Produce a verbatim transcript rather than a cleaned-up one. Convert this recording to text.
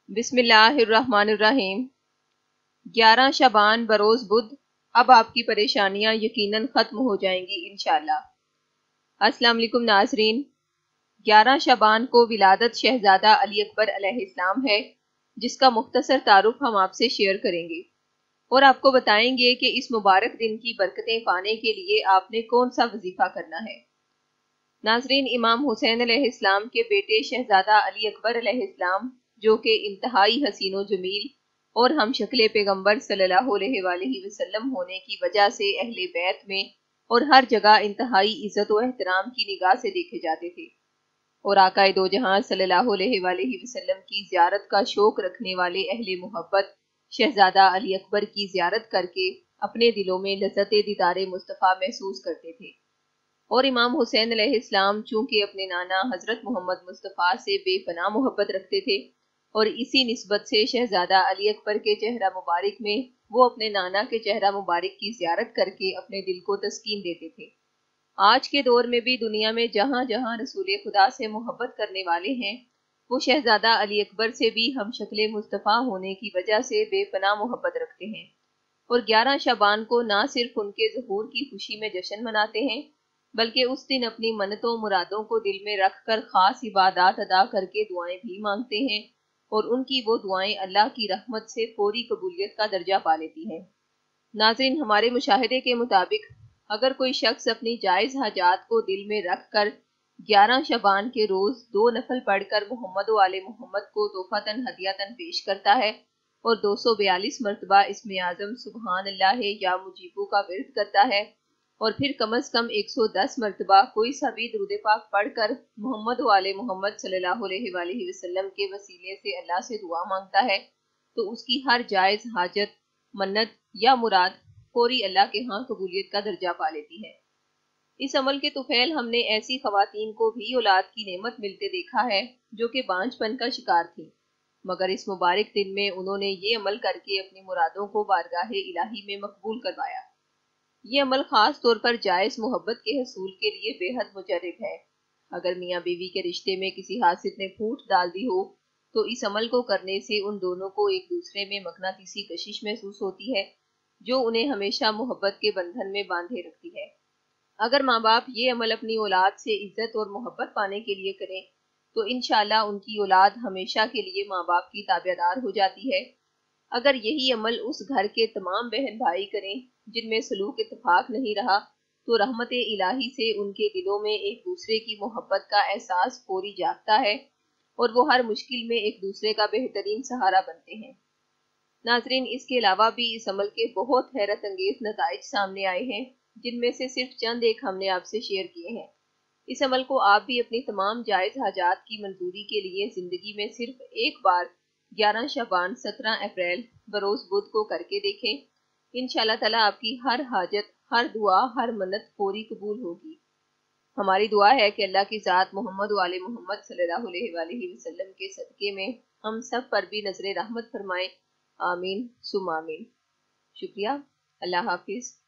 بسم اللہ الرحمن الرحیم۔ گیارہ شعبان بروز بدھ، اب آپ کی پریشانیاں یقیناً ختم ہو جائیں گی انشاءاللہ۔ السلام علیکم ناظرین، گیارہ شعبان کو ولادت شہزادہ علی اکبر علیہ السلام ہے، جس کا مختصر تعارف ہم آپ سے شیئر کریں گے اور آپ کو بتائیں گے کہ اس مبارک دن کی برکتیں پانے کے لیے آپ نے کون سا وظیفہ کرنا ہے۔ ناظرین، امام حسین علیہ السلام کے بیٹے شہزادہ علی اکبر علیہ السلام، جو کہ انتہائی حسین و جمیل اور ہم شکل پیغمبر صلی اللہ علیہ وآلہ وسلم ہونے کی وجہ سے اہل بیت میں اور ہر جگہ انتہائی عزت و احترام کی نگاہ سے دیکھے جاتے تھے، اور آقا دو جہاں صلی اللہ علیہ وآلہ وسلم کی زیارت کا شوق رکھنے والے اہل محبت شہزادہ علی اکبر کی زیارت کر کے اپنے دلوں میں لذت دیدار مصطفیٰ محسوس کرتے تھے۔ اور امام حسین علیہ السلام چونکہ اپنے نانا حضرت محمد مصطفیٰ سے بے پناہ محبت رکھتے تھے، اور اسی نسبت سے شہزادہ علی اکبر کے چہرہ مبارک میں وہ اپنے نانا کے چہرہ مبارک کی زیارت کر کے اپنے دل کو تسکین دیتے تھے۔ آج کے دور میں بھی دنیا میں جہاں جہاں رسول خدا سے محبت کرنے والے ہیں، وہ شہزادہ علی اکبر سے بھی ہم شکل مصطفیٰ ہونے کی وجہ سے بے پناہ محبت رکھتے ہیں، اور گیارہ شعبان کو نہ صرف ان کے ظہور کی خوشی میں جشن مناتے ہیں، بلکہ اس دن اپنی منتوں مرادوں کو دل میں رکھ کر خاص عبادات ادا کر کے دعائیں بھی مانگتے ہیں، اور ان کی وہ دعائیں اللہ کی رحمت سے فوری قبولیت کا درجہ پا لیتی ہیں۔ ناظرین، ہمارے مشاہدے کے مطابق اگر کوئی شخص اپنی جائز حاجات کو دل میں رکھ کر گیارہ شعبان کے روز دو نفل پڑھ کر محمد و آل محمد کو تحفتاً ہدیہً پیش کرتا ہے اور دو سو بیالیس مرتبہ اسم اعظم سبحان اللہ یا مجیبو کا ورد کرتا ہے، اور پھر کم از کم ایک سو دس مرتبہ کوئی سا بھی درود پاک پڑھ کر محمد و آل محمد صلی اللہ علیہ وآلہ وسلم کے وسیلے سے اللہ سے دعا مانگتا ہے، تو اس کی ہر جائز حاجت، منت یا مراد فوری اللہ کے ہاں قبولیت کا درجہ پا لیتی ہے۔ اس عمل کے طفیل ہم نے ایسی خواتین کو بھی اولاد کی نعمت ملتے دیکھا ہے جو کہ بانجھ پن کا شکار تھی، مگر اس مبارک دن میں انہوں نے یہ عمل کر کے اپنی مرادوں کو بارگاہ الہی میں مقبول کروایا۔ یہ عمل خاص طور پر جائز محبت کے حصول کے لیے بے حد مجرب ہے۔ اگر میاں بیوی کے رشتے میں کسی حاسد نے پھوٹ ڈال دی ہو تو اس عمل کو کرنے سے ان دونوں کو ایک دوسرے میں مقناطیسی کشش محسوس ہوتی ہے، جو انہیں ہمیشہ محبت کے بندھن میں باندھے رکھتی ہے۔ اگر ماں باپ یہ عمل اپنی اولاد سے عزت اور محبت پانے کے لیے کریں تو انشاءاللہ ان کی اولاد ہمیشہ کے لیے ماں باپ کی تابعدار ہو جاتی ہے۔ اگر یہی عمل اس گھر کے تمام بہن بھائی کریں جن میں سلوک اتفاق نہیں رہا تو رحمت الہی سے ان کے دلوں میں ایک دوسرے کی محبت کا احساس فوری جاگتا ہے، اور وہ ہر مشکل میں ایک دوسرے کا بہترین سہارا بنتے ہیں۔ ناظرین، اس کے علاوہ بھی اس عمل کے بہت حیرت انگیز نتائج سامنے آئے ہیں، جن میں سے صرف چند ایک ہم نے آپ سے شیئر کیے ہیں۔ اس عمل کو آپ بھی اپنی تمام جائز حاجات کی منظوری کے لیے زندگی میں صرف ایک بار گیارہ شعبان سترہ اپریل بروز بدھ کو کر کے دیکھیں۔ انشاءاللہ تعالیٰ آپ کی ہر حاجت، ہر دعا، ہر منت فوری قبول ہوگی۔ ہماری دعا ہے کہ اللہ کی ذات محمد و آل محمد صلی اللہ علیہ وآلہ وسلم کے صدقے میں ہم سب پر بھی نظر رحمت فرمائیں، آمین ثم آمین۔ شکریہ، اللہ حافظ۔